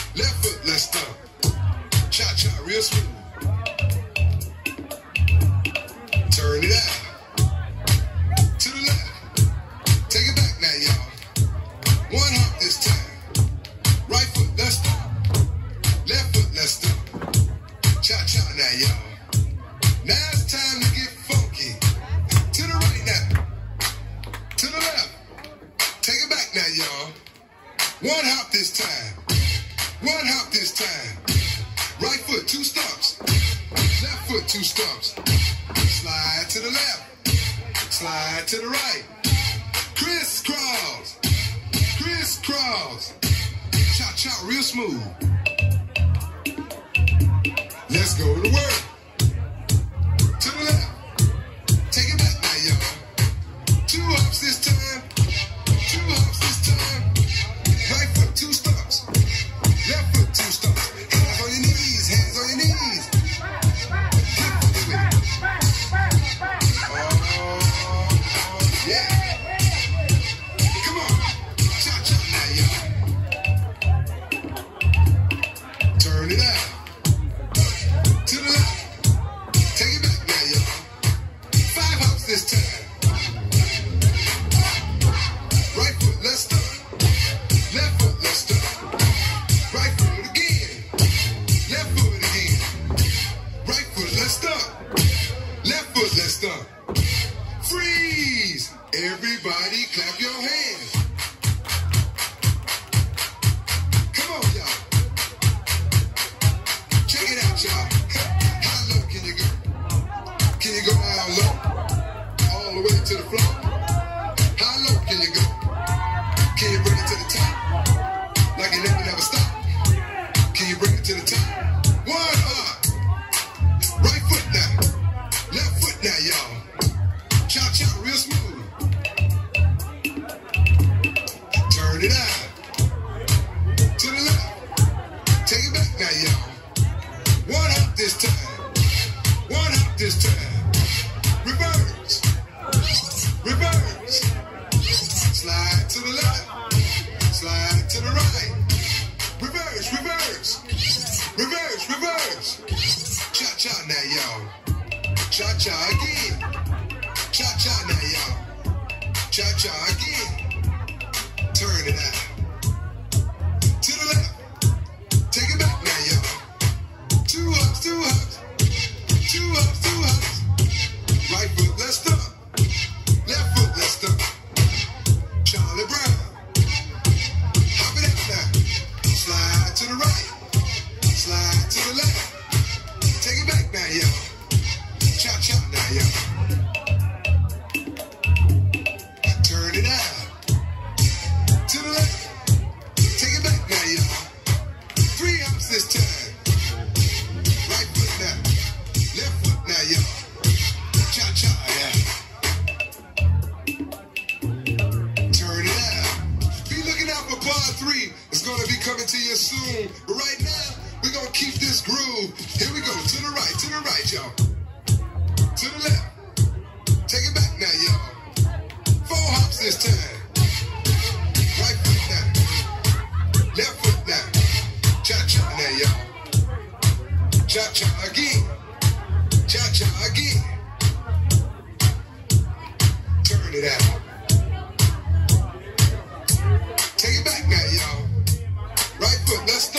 Left foot, let's stomp. Cha-cha, real smooth. Turn it out. To the left. Take it back now, y'all. One hop this time. Right foot, let's stomp. Left foot, let's stomp. Cha-cha now, y'all. Now it's time to get funky. To the right now. To the left. Take it back now, y'all. One hop this time. One hop this time. Right foot, 2 stumps. Left foot, 2 stumps. Slide to the left. Slide to the right. Crisscross. Crisscross. Cha-cha, real smooth. Let's go to work. To the left. Take it back now, y'all. 2 hops this time. 2 hops this time. Right foot, 2 stumps. Left foot, 2 stumps. Hands on your knees. Hands on your knees. Hip with it. Oh, yeah. Come on. Cha-cha now, y'all. Turn it out. To the left. Take it back now, y'all. 5 hops this time. Right foot, let's stop. Left foot, let's stop. Right foot again. Left foot again. Right foot, let's stop. Left foot, let's stop. Freeze! Everybody clap your hands. Come on, y'all. Check it out, y'all. How low can you go? Can you go down low? All the way to the floor? How low can you go? Can you bring it to the top? Like it never stop? Can you bring it to the top? One hop. Right foot now. Left foot now, y'all. Cha-cha, real smooth. Turn it out. To the left. Take it back now, y'all. One hop this time. One hop this time. Reverse. Reverse. Slide to the left. Slide to the right. Reverse, reverse. Reverse, reverse. Cha-cha now, y'all. Cha-cha again. Cha-cha now, y'all. Cha-cha again. Turn it out. To the left. Take it back now, y'all. 2 hops, 2 hops. 2 hops, 2 hops. Right foot, let's stomp. Left foot, let's stomp. Charlie Brown. Hop it out now. Slide to the right. Slide to the left. Take it back now, y'all. Cha-cha now, y'all. Turn it out. To the left. Take it back now, y'all. 3 hops this time. Right foot now. Left foot now, y'all. Cha-cha, yeah. Turn it out. Be looking out for part 3. It's gonna be coming to you soon. But right now, we're gonna keep this groove. Here we go. To the right, y'all. To the left. Take it back now, y'all. 4 hops this time. Right foot now. Left foot now. Cha-cha now, y'all. Cha-cha again. Cha-cha again. Turn it out. Take it back now, y'all. Right foot, let's start.